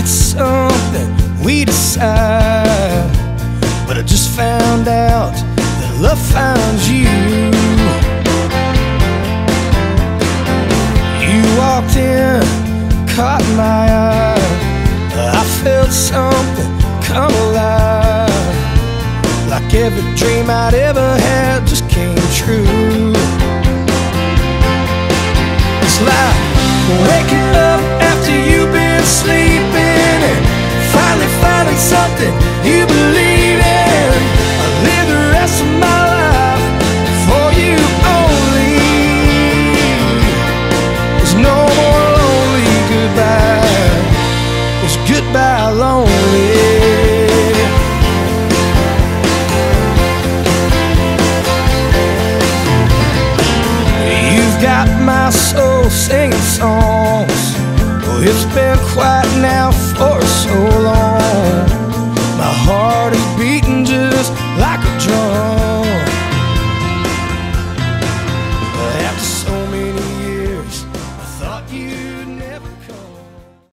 it's something we decide. But I just found out that love finds you. You walked in, caught my eye. I felt something come alive, like every dream I'd ever had just came true. It's like waking up after you've been sleeping and finally finding something you believe in. I live the rest of my life for you only. There's no more lonely goodbye. There's goodbye lonely. You've got my soul singing songs. Oh, it's been quiet now for so long.